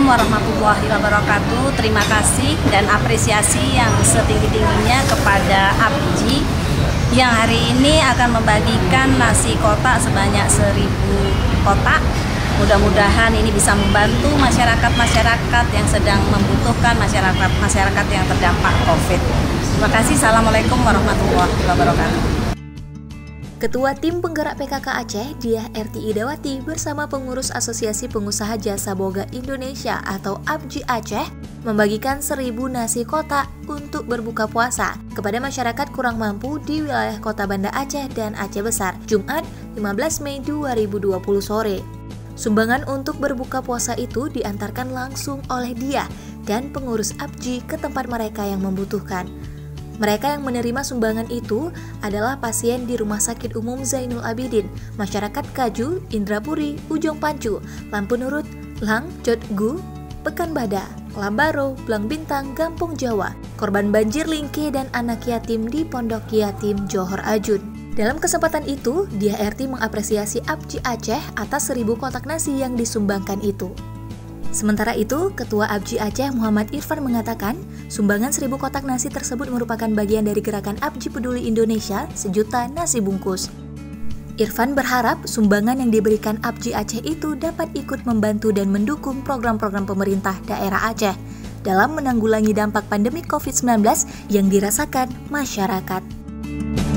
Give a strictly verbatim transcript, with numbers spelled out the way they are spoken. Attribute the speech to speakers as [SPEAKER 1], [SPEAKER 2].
[SPEAKER 1] warahmatullahi wabarakatuh. Terima kasih dan apresiasi yang setinggi-tingginya kepada A P J I yang hari ini akan membagikan nasi kotak sebanyak seribu kotak. Mudah-mudahan ini bisa membantu masyarakat-masyarakat yang sedang membutuhkan, masyarakat-masyarakat yang terdampak COVID. Terima kasih. Assalamualaikum warahmatullahi wabarakatuh.
[SPEAKER 2] Ketua Tim Penggerak P K K Aceh, Diah R T Idawati bersama pengurus Asosiasi Pengusaha Jasa Boga Indonesia atau A P J I Aceh membagikan seribu nasi kotak untuk berbuka puasa kepada masyarakat kurang mampu di wilayah Kota Banda Aceh dan Aceh Besar, Jumat lima belas Mei dua ribu dua puluh sore. Sumbangan untuk berbuka puasa itu diantarkan langsung oleh Diah dan pengurus A P J I ke tempat mereka yang membutuhkan. Mereka yang menerima sumbangan itu adalah pasien di Rumah Sakit Umum Zainul Abidin, masyarakat Kaju, Indrapuri, Ujung Pancu, Lampu Nurut, Lang, Jodgu, Pekanbada, Lambaro, Blang Bintang, Gampung Jawa, korban banjir Lingke dan anak yatim di Pondok Yatim Johor Ajun. Dalam kesempatan itu, Diah R T mengapresiasi A P J I Aceh atas seribu kotak nasi yang disumbangkan itu. Sementara itu, Ketua A P J I Aceh Muhammad Irfan mengatakan, sumbangan seribu kotak nasi tersebut merupakan bagian dari gerakan A P J I Peduli Indonesia sejuta nasi bungkus. Irfan berharap sumbangan yang diberikan A P J I Aceh itu dapat ikut membantu dan mendukung program-program pemerintah daerah Aceh dalam menanggulangi dampak pandemi COVID sembilan belas yang dirasakan masyarakat.